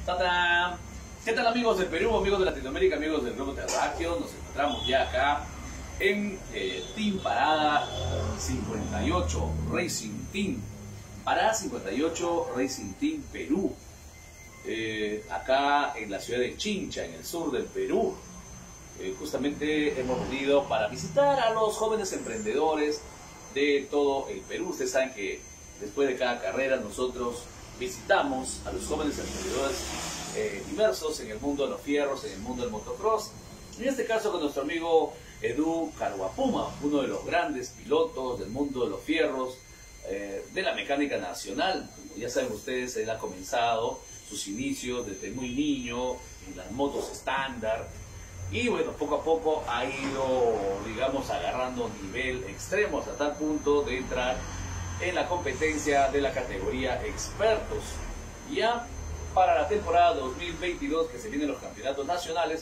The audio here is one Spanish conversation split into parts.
¡Tadam! ¿Qué tal amigos del Perú, amigos de Latinoamérica, amigos del globo terráqueo? Nos encontramos ya acá en Team Parada 58 Racing Team. Parada 58 Racing Team Perú. Acá en la ciudad de Chincha, en el sur del Perú. Justamente hemos venido para visitar a los jóvenes emprendedores de todo el Perú. Ustedes saben que después de cada carrera nosotros visitamos a los jóvenes emprendedores diversos en el mundo de los fierros, en el mundo del motocross. En este caso con nuestro amigo Edu Caruapuma, uno de los grandes pilotos del mundo de los fierros, de la mecánica nacional. Como ya saben ustedes, él ha comenzado sus inicios desde muy niño en las motos estándar. Y bueno, poco a poco ha ido, digamos, agarrando nivel extremo hasta tal punto de entrar en la competencia de la categoría expertos. Ya para la temporada 2022, que se vienen los campeonatos nacionales,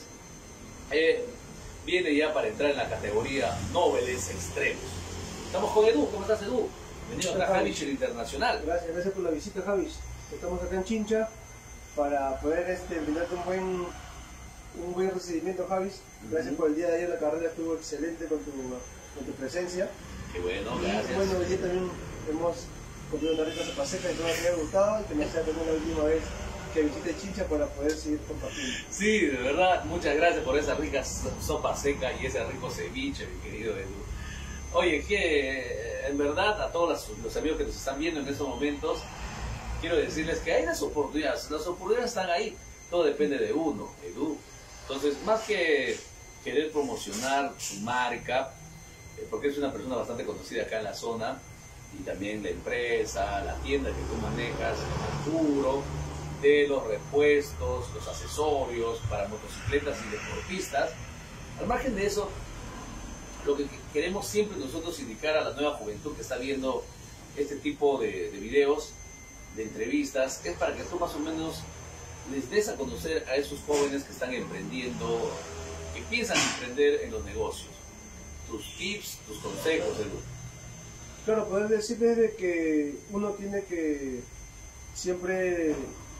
viene ya para entrar en la categoría noveles extremos. Estamos con Edu. ¿Cómo estás, Edu? Bienvenido acá a Javis, el Internacional. Gracias por la visita, Javis. Estamos acá en Chincha para poder brindarte un buen recibimiento, Javis. Gracias por el día de ayer, la carrera estuvo excelente con tu presencia. Qué bueno, gracias. Y bueno, hoy día también hemos comido una rica sopa seca y todo me ha gustado, y que no sea también la última vez que visite Chincha para poder seguir compartiendo. Sí, de verdad, muchas gracias por esa rica sopa seca y ese rico ceviche, mi querido Edu. Oye, que en verdad a todos los amigos que nos están viendo en estos momentos, quiero decirles que hay las oportunidades están ahí, todo depende de uno, Edu. Entonces, más que querer promocionar su marca, porque es una persona bastante conocida acá en la zona, y también la empresa, la tienda que tú manejas, Arturo, de los repuestos, los accesorios para motocicletas y deportistas. Al margen de eso, lo que queremos siempre nosotros indicar a la nueva juventud que está viendo este tipo de videos, de entrevistas, es para que tú más o menos les des a conocer a esos jóvenes que están emprendiendo, que piensan emprender en los negocios. Tus tips, tus consejos, Edu. Claro, poder decirles de que uno tiene que siempre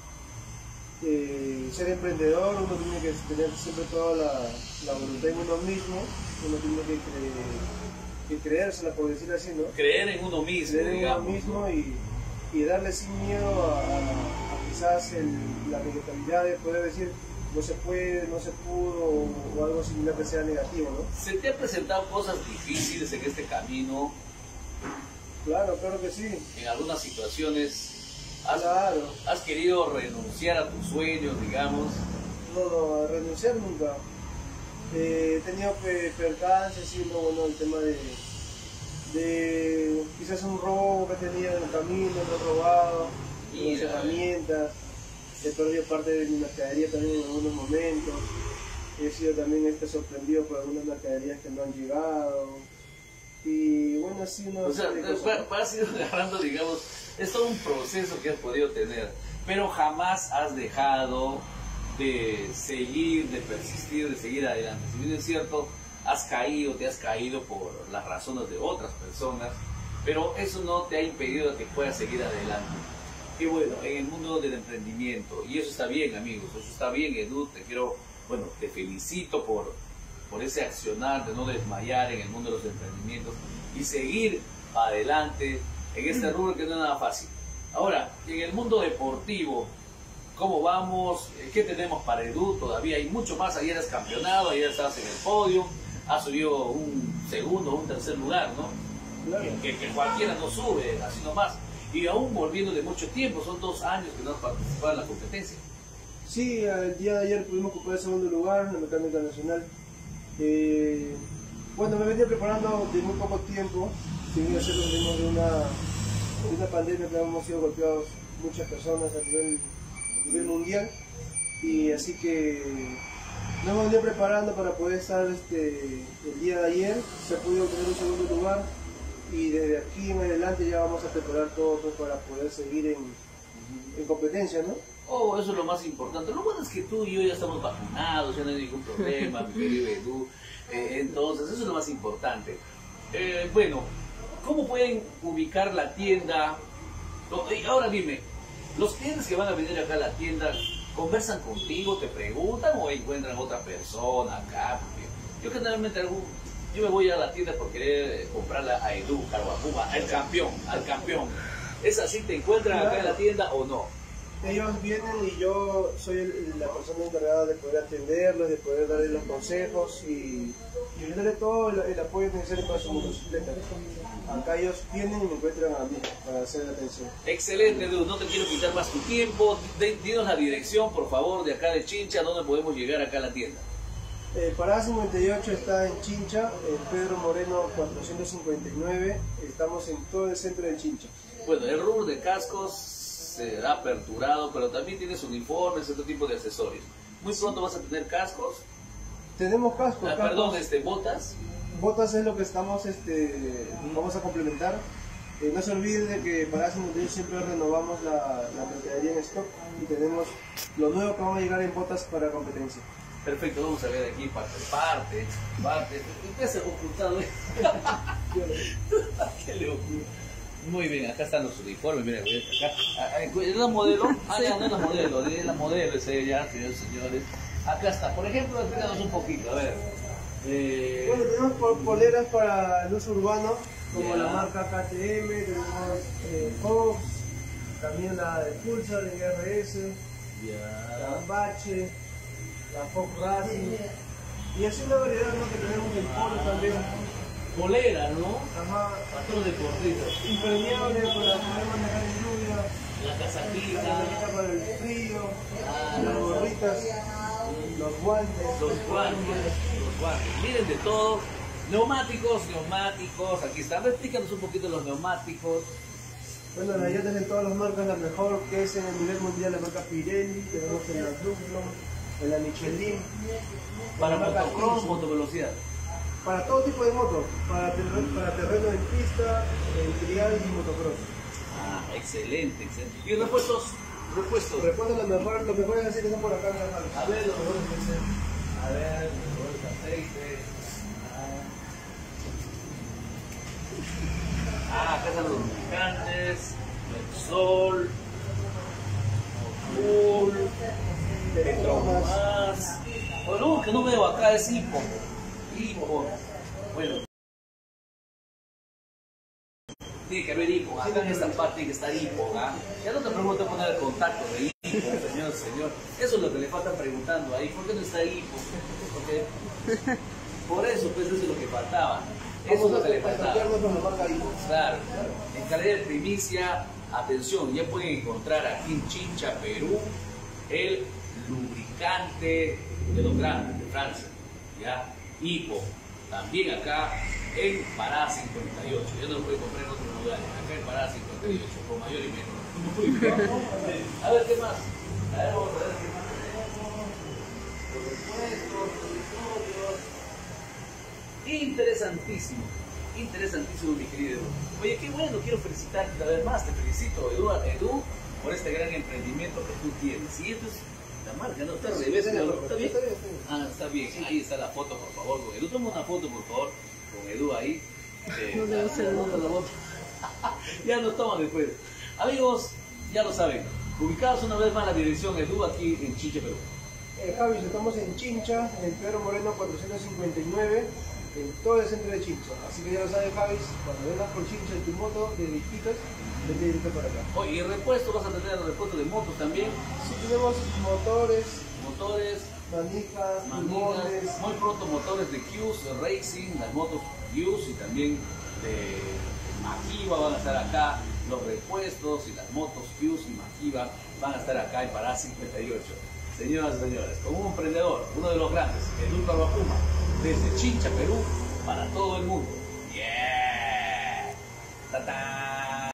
ser emprendedor, uno tiene que tener siempre toda la voluntad en uno mismo, uno tiene que creérsela, por decir así, ¿no? Creer en uno mismo, creer digamos, en uno mismo, ¿no? y darle sin miedo a quizás la negatividad de poder decir no se puede, no se pudo, o algo similar que sea negativo, ¿no? ¿Se te han presentado cosas difíciles en este camino? Claro que sí. En algunas situaciones Claro. has querido renunciar a tus sueños, digamos. No, a renunciar nunca. He tenido percances, sí, no, bueno, el tema de quizás un robo que tenía en el camino, lo he robado, las herramientas, he perdido parte de mi mercadería también en algunos momentos, he sido también sorprendido por algunas mercaderías que no han llegado, y bueno, así no. O sea, has ido agarrando, digamos, es todo un proceso que has podido tener, pero jamás has dejado de seguir, de persistir, de seguir adelante. Si bien es cierto, te has caído por las razones de otras personas, pero eso no te ha impedido que puedas seguir adelante. Y bueno, en el mundo del emprendimiento, y eso está bien, amigos, eso está bien, Edu, te felicito por ese accionar de no desmayar en el mundo de los emprendimientos y seguir adelante en este rubro que no es nada fácil. Ahora, en el mundo deportivo, ¿cómo vamos? ¿Qué tenemos para Edu? Todavía hay mucho más. Ayer has campeonado, ayer estabas en el podio, has subido un segundo o un tercer lugar, ¿no? Claro. Que cualquiera no sube, así nomás. Y aún volviendo de mucho tiempo, son 2 años que no has participado en la competencia. Sí, el día de ayer pudimos ocupar el segundo lugar en la mecánica nacional. Bueno, me venía preparando de muy poco tiempo. Si bien nosotros venimos de una pandemia que hemos sido golpeados muchas personas a nivel mundial, y así que nos venía preparando para poder estar el día de ayer. Se ha podido obtener un segundo lugar, y desde aquí en adelante ya vamos a preparar todo para poder seguir en competencia, ¿no? Oh, eso es lo más importante. Lo bueno es que tú y yo ya estamos vacunados, ya no hay ningún problema, mi querido Edu. Entonces, eso es lo más importante. Bueno, ¿cómo pueden ubicar la tienda? Y ahora dime, los clientes que van a venir acá a la tienda, ¿Conversan contigo, te preguntan o encuentran otra persona acá? Porque yo generalmente yo me voy a la tienda por querer comprarla a Edu, Carhuacuba, al campeón. ¿Es así? ¿Te encuentran acá en la tienda o no? Ellos vienen y yo soy la persona encargada de poder atenderlos, de poder darles los consejos y brindarle todo el apoyo necesario para su motocicleta. Acá ellos vienen y me encuentran a mí para hacer la atención. Excelente, Edu, no te quiero quitar más tu tiempo. Dinos la dirección, por favor, de acá de Chincha, ¿dónde podemos llegar acá a la tienda? Parada 58 está en Chincha, en Pedro Moreno 459, estamos en todo el centro de Chincha. Bueno, el rubro de cascos será aperturado, pero también tienes uniformes, otro tipo de accesorios. Muy pronto vas a tener cascos. Tenemos cascos. Perdón, botas. Botas es lo que estamos, vamos a complementar. No se olviden de que para ese siempre renovamos la mercadería en stock y tenemos lo nuevo que va a llegar en botas para competencia. Perfecto, vamos a ver aquí parte. ¿Qué se ha ocultado? ¿Qué le ocurre? Muy bien, acá están los uniformes, miren, acá. ¿Es la modelo? Ah, ya, no es la modelo, es ella, señores. Acá está, por ejemplo, explícanos un poquito, a ver. Bueno, tenemos poleras para el uso urbano, como la marca KTM, tenemos Fox, también la de Pulsar, de RS, la Bache, la Fox Racing, y así una variedad, ¿no?, que tenemos en polo también. Polera, ¿no? Ajá. Patrón deportivo. Impermeable para poder manejar en lluvia. La casaquita. La casaquita para el frío. Las gorritas. Los guantes. Los guantes. Miren de todo. Neumáticos. Aquí están. Explícanos un poquito los neumáticos. Bueno, las llantas en todas las marcas, la mejor que es en el nivel mundial, la marca Pirelli. Tenemos en la Dunlop, en la Michelin. Para motocross, motovelocidad. Para todo tipo de moto, para terreno en pista, en trial y motocross. Ah, excelente. ¿Y repuestos? Repuestos, los mejores aceites son por acá. A ver, los mejores aceites. A ver, los mejores aceites. Acá están los lubricantes, Repsol, Motul, Petronas. Lo que no veo acá es Hippo. Bueno, tiene que haber Hippo, acá en esta parte tiene que estar Hippo, ¿ah? Ya no te pregunto poner el contacto de Hippo, señor. Eso es lo que le falta preguntando ahí, ¿por qué no está Hippo? Porque por eso, pues eso es lo que faltaba. Eso es lo que le faltaba. Claro, en calidad de primicia, atención, ya pueden encontrar aquí en Chincha, Perú, el lubricante de los grandes de Francia, ¿ya? Hippo, también acá en Parada 58, ya no lo pueden comprar en otros lugares, acá en Parada 58, con mayor y menor. Muy bien. A ver, ¿qué más? A ver, vamos a ver qué más tenemos. Los repuestos, los interesantísimo, mi querido. Oye, qué bueno, quiero felicitarte una vez más, te felicito, Edu, por este gran emprendimiento que tú tienes. Y esto es la marca, no está al revés, ¿está bien? Ah, está bien, ahí está la foto, por favor, con Edu. Toma una foto, por favor, con Edu ahí. Ya nos toman después. Amigos, ya lo saben, ubicados una vez más la dirección Edu aquí en Chincha, Perú. Javi, estamos en Chincha, en Pedro Moreno 459, en todo el centro de Chincha. Así que ya lo sabes, Javi, cuando vengas por Chincha en tu moto de disquitas, vete directo para acá. Oye, ¿y repuesto? ¿Vas a tener repuesto de motos también? Sí, tenemos motores, manijas, pulmones. Muy pronto motores de Qs, de Racing, las motos Qs y también de Makiba van a estar acá. Los repuestos y las motos Qs y Makiba van a estar acá en Parada 58. Señoras y señores, como un emprendedor, uno de los grandes, Edu Carhuacuba, desde Chincha, Perú, para todo el mundo. ¡Yeah! ¡Ta-ta!